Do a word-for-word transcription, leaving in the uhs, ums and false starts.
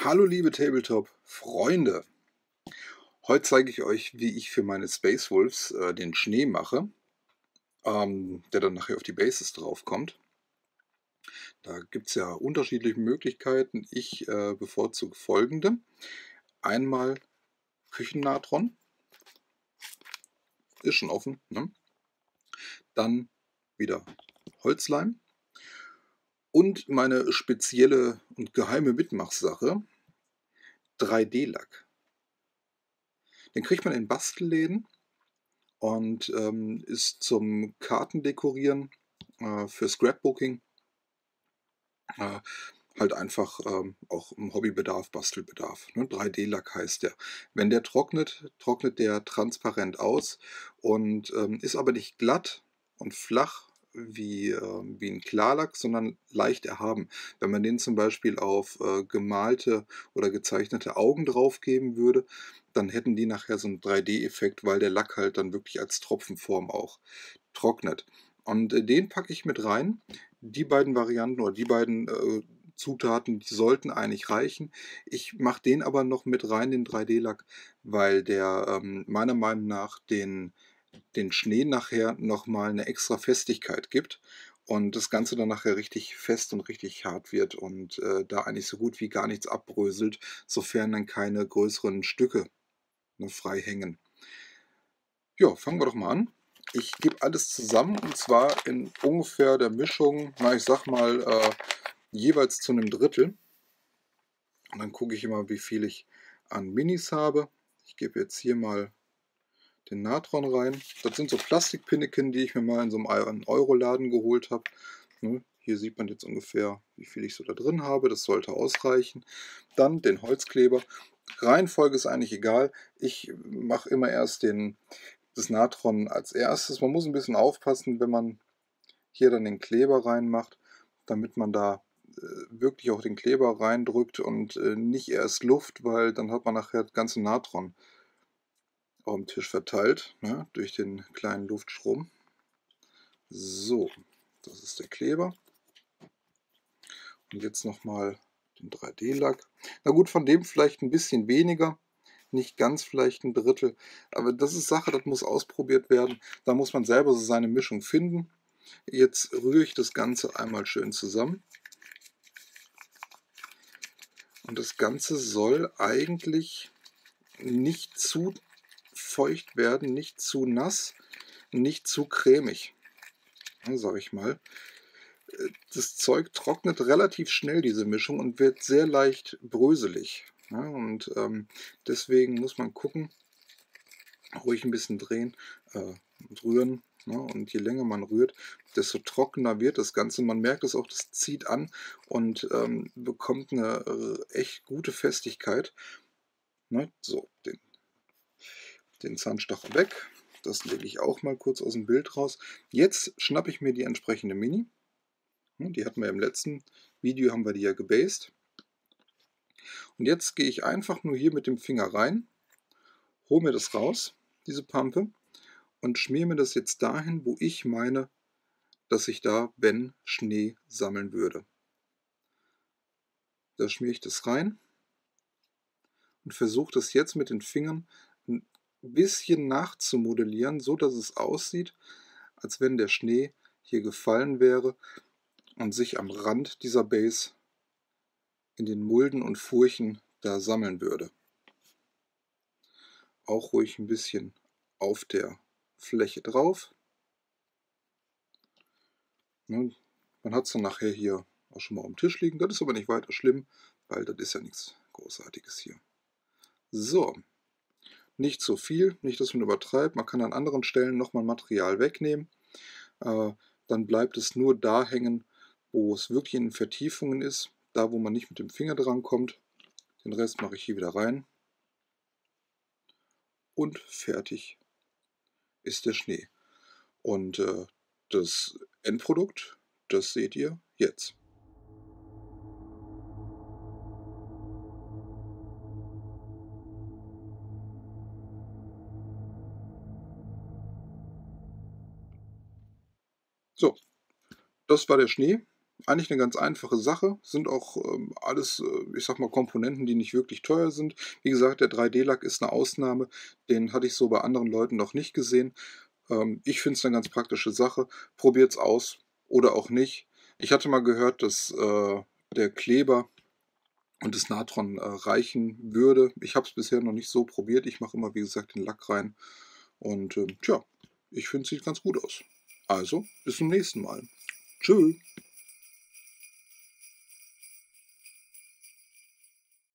Hallo liebe Tabletop-Freunde! Heute zeige ich euch, wie ich für meine Space Wolves äh, den Schnee mache, ähm, der dann nachher auf die Bases draufkommt. Da gibt es ja unterschiedliche Möglichkeiten. Ich äh, bevorzuge folgende. Einmal Küchennatron, ist schon offen. Ne? Dann wieder Holzleim und meine spezielle und geheime Mitmachsache, drei D Lack. Den kriegt man in Bastelläden und ähm, ist zum Kartendekorieren äh, für Scrapbooking äh, halt einfach ähm, auch im Hobbybedarf, Bastelbedarf. Ne? drei D Lack heißt der. Wenn der trocknet, trocknet der transparent aus und ähm, ist aber nicht glatt und flach wie, äh, wie ein Klarlack, sondern leicht erhaben. Wenn man den zum Beispiel auf äh, gemalte oder gezeichnete Augen drauf geben würde, dann hätten die nachher so einen drei D-Effekt, weil der Lack halt dann wirklich als Tropfenform auch trocknet. Und äh, den packe ich mit rein. Die beiden Varianten oder die beiden äh, Zutaten, die sollten eigentlich reichen. Ich mache den aber noch mit rein, den drei D Lack, weil der ähm, meiner Meinung nach den, den Schnee nachher nochmal eine extra Festigkeit gibt und das Ganze dann nachher richtig fest und richtig hart wird und äh, da eigentlich so gut wie gar nichts abbröselt, sofern dann keine größeren Stücke ne, frei hängen. Ja, fangen wir doch mal an. Ich gebe alles zusammen und zwar in ungefähr der Mischung, na ich sag mal, äh, jeweils zu einem Drittel. Und dann gucke ich immer, wie viel ich an Minis habe. Ich gebe jetzt hier mal den Natron rein. Das sind so Plastikpinneken, die ich mir mal in so einem Euro-Laden geholt habe. Ne, hier sieht man jetzt ungefähr, wie viel ich so da drin habe. Das sollte ausreichen. Dann den Holzkleber. Reihenfolge ist eigentlich egal. Ich mache immer erst den, das Natron als erstes. Man muss ein bisschen aufpassen, wenn man hier dann den Kleber reinmacht, damit man da äh, wirklich auch den Kleber reindrückt und äh, nicht erst Luft, weil dann hat man nachher das ganze Natron auf dem Tisch verteilt, ne, durch den kleinen Luftstrom. So, das ist der Kleber. Und jetzt nochmal den drei D Lack. Na gut, von dem vielleicht ein bisschen weniger, nicht ganz vielleicht ein Drittel, aber das ist Sache, das muss ausprobiert werden. Da muss man selber so seine Mischung finden. Jetzt rühre ich das Ganze einmal schön zusammen. Und das Ganze soll eigentlich nicht zu feucht werden, nicht zu nass, nicht zu cremig, sage ich mal. Das Zeug trocknet relativ schnell, diese Mischung, und wird sehr leicht bröselig. Ja, und ähm, deswegen muss man gucken, ruhig ein bisschen drehen äh, und rühren. Ne? Und je länger man rührt, desto trockener wird das Ganze. Man merkt es auch, das zieht an und ähm, bekommt eine äh, echt gute Festigkeit. Ne? So, den, den Zahnstocher weg. Das lege ich auch mal kurz aus dem Bild raus. Jetzt schnappe ich mir die entsprechende Mini. Die hatten wir im letzten Video, haben wir die ja gebased. Und jetzt gehe ich einfach nur hier mit dem Finger rein, hole mir das raus, diese Pampe, und schmiere mir das jetzt dahin, wo ich meine, dass ich da, wenn, Schnee sammeln würde. Da schmiere ich das rein und versuche das jetzt mit den Fingern ein bisschen nachzumodellieren, so dass es aussieht, als wenn der Schnee hier gefallen wäre und sich am Rand dieser Base in den Mulden und Furchen da sammeln würde. Auch ruhig ein bisschen auf der Fläche drauf. Man hat es dann nachher hier auch schon mal auf dem Tisch liegen. Das ist aber nicht weiter schlimm, weil das ist ja nichts Großartiges hier. So, nicht zu viel, nicht, dass man übertreibt. Man kann an anderen Stellen nochmal Material wegnehmen. Äh, dann bleibt es nur da hängen, wo es wirklich in Vertiefungen ist. Da, wo man nicht mit dem Finger dran kommt. Den Rest mache ich hier wieder rein. Und fertig ist der Schnee. Und äh, das Endprodukt, das seht ihr jetzt. So, das war der Schnee. eigentlich eine ganz einfache Sache, sind auch, ähm, alles, äh, ich sage mal, Komponenten, die nicht wirklich teuer sind. Wie gesagt, der drei D-Lack ist eine Ausnahme, den hatte ich so bei anderen Leuten noch nicht gesehen. Ähm, ich finde es eine ganz praktische Sache. Probiert's aus oder auch nicht. Ich hatte mal gehört, dass, äh, der Kleber und das Natron, äh, reichen würde. Ich habe es bisher noch nicht so probiert. Ich mache immer, wie gesagt, den Lack rein und, ähm, tja, ich finde, es sieht ganz gut aus. Also, bis zum nächsten Mal. Tschüss.